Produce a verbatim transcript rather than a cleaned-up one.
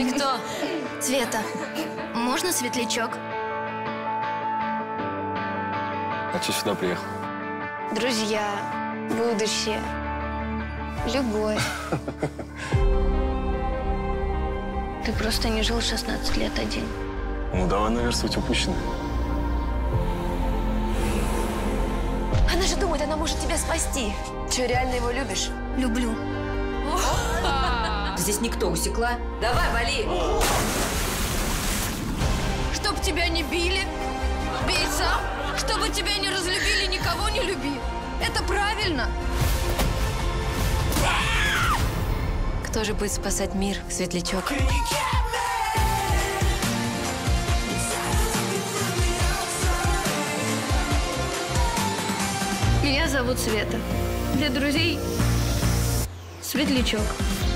Ты кто? Света, можно светлячок? А что сюда приехал? Друзья, будущее, любовь. Ты просто не жил шестнадцать лет один. Ну, давай наверстывать упущенное. Она же думает, она может тебя спасти. Че, реально его любишь? Люблю. Здесь никто усекла. Давай, вали! Чтоб тебя не били, бей сам. Чтобы тебя не разлюбили, никого не люби. Это правильно. Кто же будет спасать мир, Светлячок? Меня зовут Света. Для друзей Светлячок.